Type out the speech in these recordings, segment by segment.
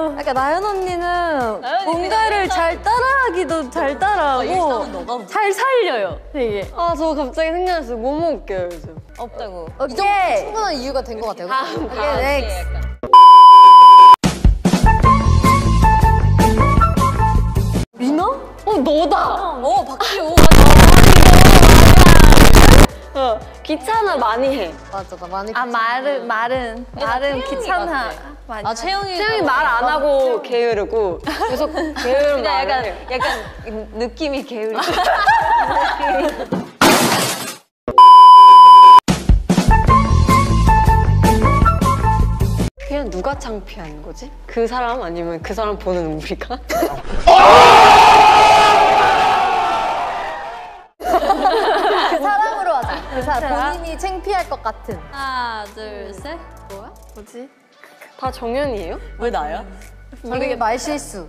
그러니까 나연 언니는 뭔가를 잘 따라하기도 잘 따라하고 잘 살려요, 되게. 아, 저 갑자기 생각났어요. 뭐 먹을게요, 요즘? 없다고. 이 정도 충분한 이유가 된 것 같아요. 오케이, 넥스트. 민호? 너다! 박지호. 귀찮아 많이 해. 맞아, 나 많이. 말은 귀찮아. 아, 채영이 말 안 하고 게으르고 계속 게으른 말을 약간 느낌이 게으르. 그냥 누가 창피한 거지? 그 사람 아니면 그 사람 보는 우리가? 그 사람으로 하자. 그 사람 본인이 창피할 것 같은. 하나, 둘, 셋. 뭐지? 다 정연이에요? 왜 나야? 우리 말실수.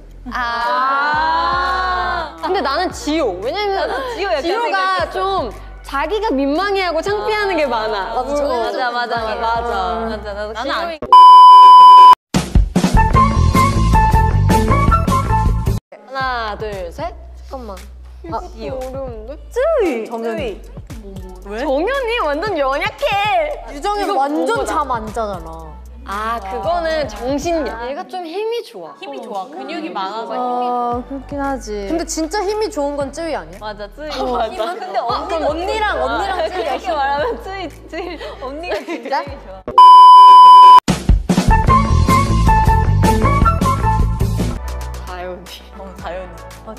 근데 나는 지효. 왜냐면 지효가 좀 자기가 민망해하고 창피하는 게 많아. 맞아. 나도 나는 안. 하나, 둘, 셋. 잠깐만. 어려운데? 정연이. 정연이 완전 연약해. 유정이 완전 잠 안 자잖아. 그거는 정신력. 얘가 좀 힘이 좋아. 힘이 좋아. 근육이 많아서 그렇긴 하지. 근데 진짜 힘이 좋은 건 쯔위 아니야? 맞아, 쯔이. 맞아. 근데 언니랑 쯔위 이렇게 말하면 쯔이. 언니가 진짜? 굉장히 좋아. 다현이. 다현이.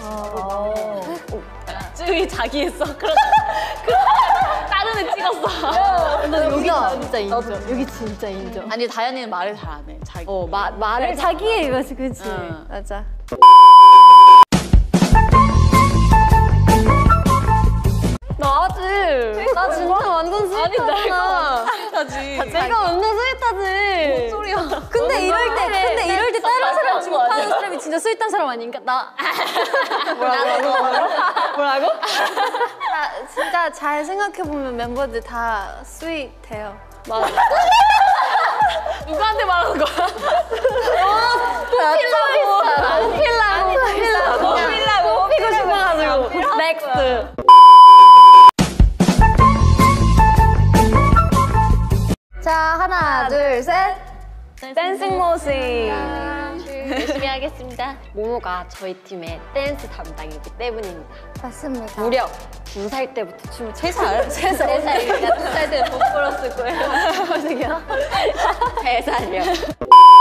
쯔이 자기 했어. 그럼 다른 애 찍었어. 근데 여기가 진짜 인정. 여기 진짜 인정. 아니, 다현이는 말을 잘 안 해. 자기. 말을 자기의 이거지, 그치? 응. 맞아. 나지. 나 진짜 완전 스윗하잖아. 하지. 내가 완전 스윗하지. 소리야. 근데 이럴 때 다른 사람 취급하는 사람이 진짜 스윗한 사람 아닌가? 뭐라고? 나 진짜 잘 생각해보면 멤버들 다 스윗해요. 맞아. 누구한테 말하는 거야? 필라고 피고 싶어가지고. 넥스트. 자, 하나, 둘, 셋. 댄싱 모습. 열심히 하겠습니다. 모모가 저희 팀의 댄스 담당이기 때문입니다. 맞습니다. 무려 2살 때부터 춤을 3살? 3살이니까 2살 때 못 불었을 거예요. 어떻게요? 3살이요.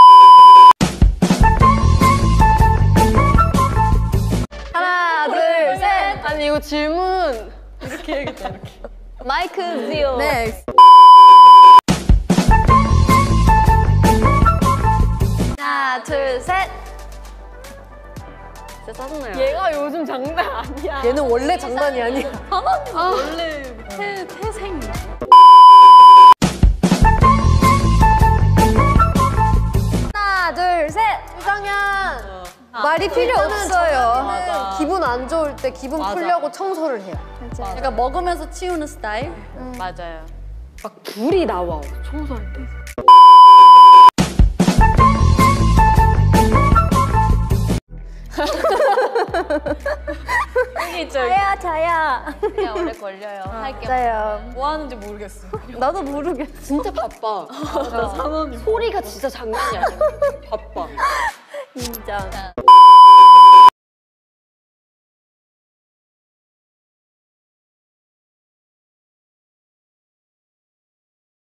하나, 둘, 셋. 아니 이거 질문 이렇게 해야겠다 이렇게. 마이크 지오. 넥스트. 하나, 둘, 셋. 진짜 짜증나요. 얘가 요즘 장난 아니야. 얘는 원래 장난이 아니야. 원래 태생. 하나, 둘, 셋. 유정현. 말이 필요 없어요. 맞아. 기분 안 좋을 때 기분 맞아. 풀려고 청소를 해요. 그러니까 먹으면서 치우는 스타일. 맞아요. 막 불이 나와 청소할 때. 저야. 그냥 오래 걸려요. 할게 맞아요. 뭐 하는지 모르겠어. 나도 모르겠어. 진짜 바빠. 소리가 진짜 장난이 아니야. 바빠. 인정.